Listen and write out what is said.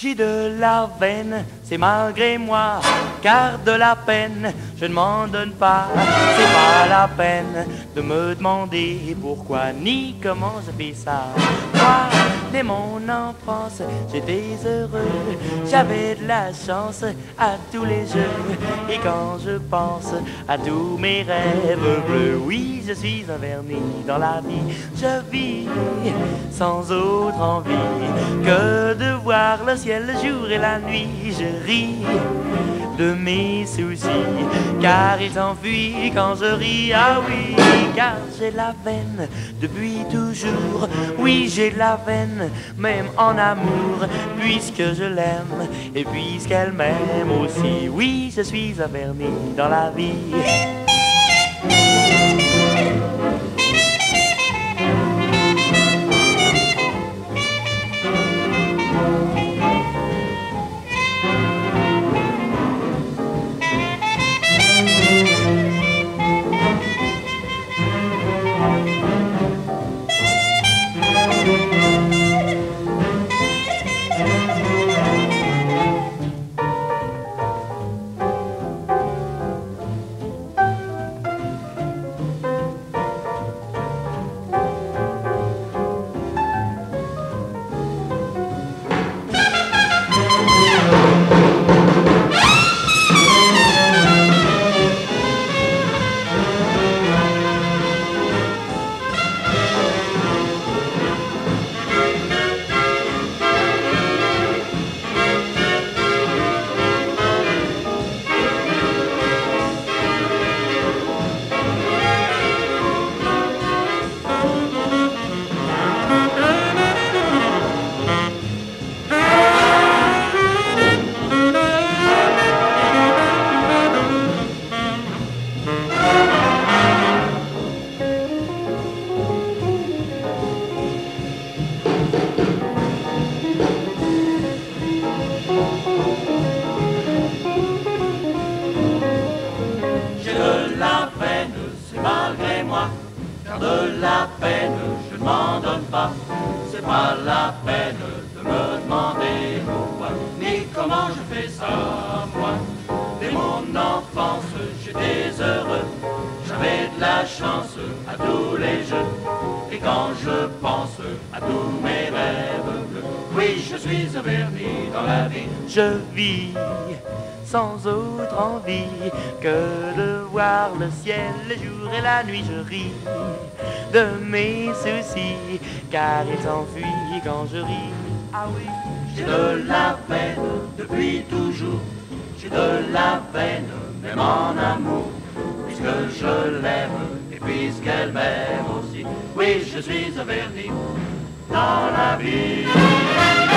J'ai de la veine, c'est malgré moi, car de la peine, je ne m'en donne pas. C'est pas la peine de me demander pourquoi ni comment je fais ça. Moi, dès mon enfance, j'étais heureux, j'avais de la chance à tous les jeux. Et quand je pense à tous mes rêves bleus, oui, je suis un vernis dans la vie. Je vis sans autre envie que de voir le ciel le jour et la nuit. Je ris de mes soucis, car ils s'enfuient quand je ris. Ah oui, car j'ai la veine depuis toujours. Oui, j'ai de la veine, même en amour, puisque je l'aime et puisqu'elle m'aime aussi. Oui, je suis un vernis dans la vie. Malgré moi, car de la peine je ne m'en donne pas. C'est pas la peine de me demander pourquoi ni comment je fais ça, moi. Dès mon enfance j'étais heureux, j'avais de la chance à tous les jeux. Et quand je pense à tous mes rêves bleus, oui, je suis un vernis dans la vie. Je vis sans autre envie que de voir le ciel le jour et la nuit. Je ris de mes soucis, car ils s'enfuient quand je ris. Ah oui, j'ai de la peine depuis toujours, j'ai de la veine même en amour, puisque je l'aime et puisqu'elle m'aime aussi. Oui, je suis un vernis dans la vie.